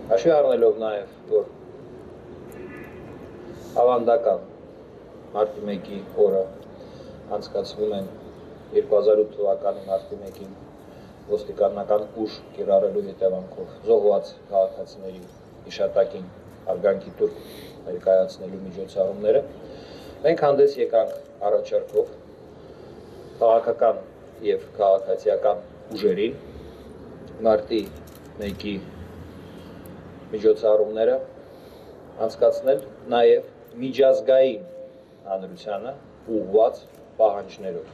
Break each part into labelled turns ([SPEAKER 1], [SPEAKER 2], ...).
[SPEAKER 1] Հաշվի առնելով նաև, որ ավանդական մարտի 1-ի օրը անցկացվում են 2008 թվականի մարտի 1-ին ոստիկանական ուժ կիրառելու հետևանքով զոհված քաղաքացիների հիշատակին հարգանքի տուրք ներկայացնելու միջոցառումները, մենք հանդես եկանք առաջարկով քաղաքական և քաղաքացիական ուժերին մարտի 1-ի միջոցառումները անցկացնել նաև միջազգային հանրությանը ուղղված պահանջներով։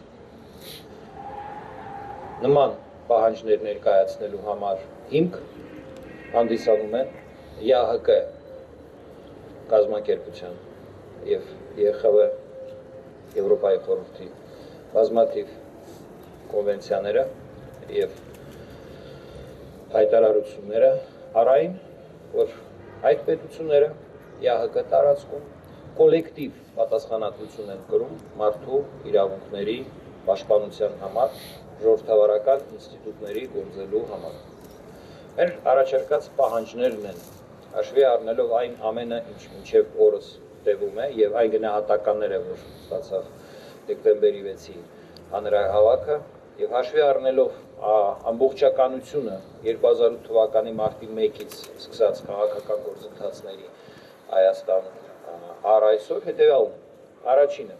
[SPEAKER 1] Նման պահանջներ ներկայացնելու համար հիմք հանդիսանում են ԵԱՀԿ կազմակերպության և ԵԽՎ Եվրոպայի խորհրդի բազմաթիվ կոնվենցիաները և հայտարարությունները, առ այն, որ այդ պետությունները ԵԱՀԿ տարածքում կոլեկտիվ պատասխանատվություն են կրում մարդու իրավունքների պաշտպանության համար, ժողովրդավարական ինստիտուտների գործելու համար։ Մեր առաջարկած պահանջներն են, հաշվի առնելով այն ամենը, ինչ մինչև օրս տևում է, և այն գնահատականները, որ ստացավ դեկտեմբերի 6-ի հանրահավաքը, և հաշվի առնելով ամբողջականությունը 2008 թվականի մարտի 1-ից սկսած քաղաքական գործընթացների Հայաստանում առ այսօր հետևյալն է։ Առաջինը,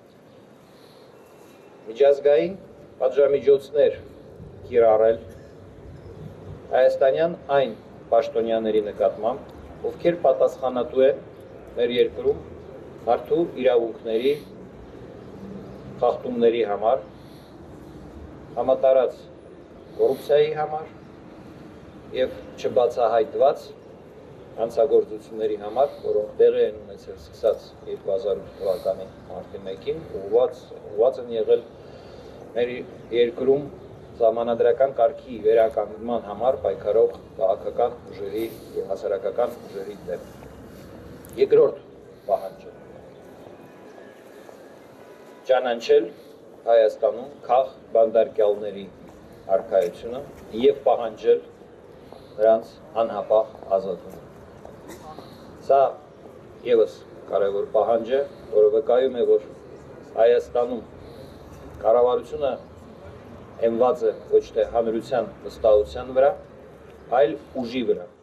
[SPEAKER 1] միջազգային պատժամիջոցներ կիրառել հայաստանյան այն պաշտոնյաների նկատմամբ, ովքեր պատասխանատու են մեր երկրում մարդու իրավունքների խախտումների համար, համատարած կոռուպցիայի համար և չբացահայտված հանցագործությունների համար, որոնք տեղի են ունեցել սկսած 2008 թվականի մարտի 1-ին, ուղղված են եղել մեր երկրում սահմանադրական կարգի վերականգնման համար պայքարող քաղաքական ուժերի և հասարակական ուժերի դեմ։ Երկրորդ պահանջը՝ ճանաչել Հայաստանում քաղ բանդարկյալների առկայությունը և պահանջել նրանց անհապաղ ազատումը։ Սա ևս կարևոր պահանջ է, որը վկայում է, որ Հայաստանում կառավարությունը հենված է ոչ թե հանրության վստահության վրա, այլ ուժի վրա։